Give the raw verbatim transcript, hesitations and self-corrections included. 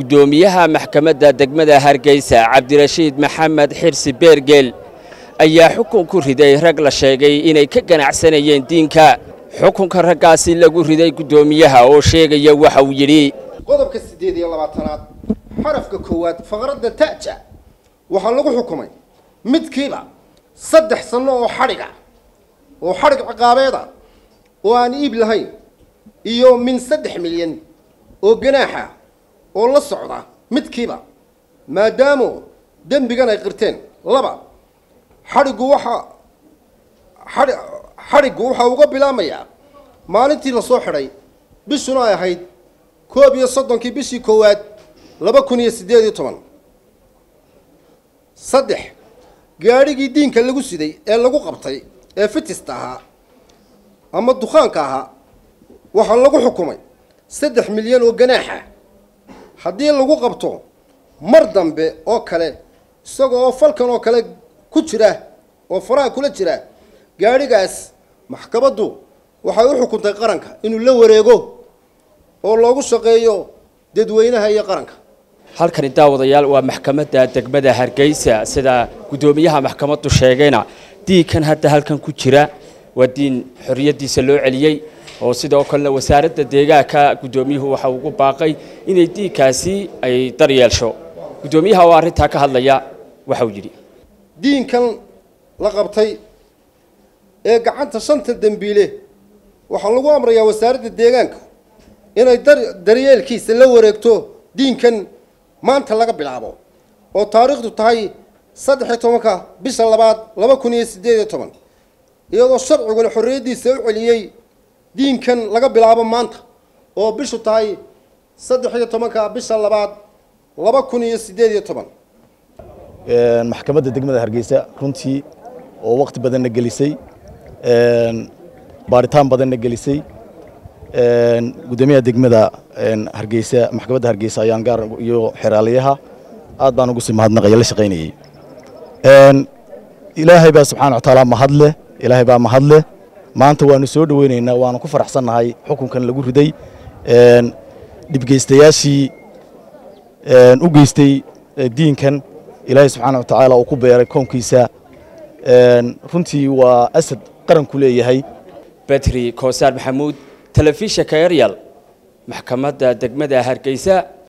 gudoomiyaha maxkamadda degmada Hargeysa Cabdirashiid Maxamed Xirsi Beergel ayaa xukun ku riday rag la sheegay inay ka ganacsanayeen diinka xukunka raggaasi lagu riday gudoomiyaha oo sheegaya waxa uu yiri qodobka sideed iyo labaatanaad xarafka koowaad faqradda ta'ja waxa lagu xukumay midkiiba saddex sano oo xariga oo xarig ciqaabeeda oo aan iib lahayn iyo min saddex milyan oo ganaaxa oo la socda midkiiba maadaama dambigan ay qirteen laba xarigu waxa xarigu waxa uga bilaamayaa maalintii la soo xiray bishuna ay ahayd koob iyo soddonkii bishii koowaad laba kun iyo siddeed iyo toban saddex gaadhigii diinka lagu siday ee lagu qabtay ee fitista ahaa ama dukaanka ahaa waxaa lagu xukumay saddex milyan oo ganaaxa haddii lagu qabto mar dambe oo kale isagoo falkan oo kale ku jira oo faraha kula jira gaadhigaas maxkamaddu waxay u xukuntay qaranka inuu la wareego oo loogu shaqeeyo dadweynaha iyo qaranka halkan daawadayaal waa maxkamadda degmada Hargeysa sida gudoomiyaha maxkamaddu sheegayna diinkan hadda halkan ku jira waa diin xorriyadiisa loo celiyay oo sidoo kale wasaaradda deegaanka gudoomiyuhu waxa uu ku baaqay inay diinkaasi ay daryeelsho gudoomiyaha oo arinta ka hadlaya waxa uu yiri diinkan la qabtay ee gacanta shanta dambiile waxa lagu amrayaa wasaaradda deegaanka inay daryeelkiisa la wareegto diinkan maanta laga bilaabo oo taariikhdu tahay saddex iyo tobanka bisha labaad laba kun iyo siddeed iyo toban iyadoo sharciguna xorriyadiisa u celiyay diinkan laga bilaabo maanta oo bishu tahay saddex iyo tobanka bisha labaad laba kun iyo siddeed iyo toban een maxkamadda degmada Hargeysa runtii oo waqti badan gelisay een baaritaan badan gelisay een gudoomiyaha degmada een Hargeysa maxkamadda Hargeysa ayaan gaar iyo xiraaliyaha aad baan ugu sii mahadnaqay la shaqeynayay een ilaahay baa subxaanahu wa ta'aala mahadle ilaahay baa mahadle maanta waanu soo dhaweynaynaa waanu ku faraxsanahay xukunkan lagu riday een dibgeystayaashii een u geystay diinkan ilaahay subxaanahu wa ta'aala uu ku beeray koonkiisa een runtii waa asad qaran ku leeyahay Batri Koosar Maxamuud telefishinka Ariel maxkamadda degmada Hargeysa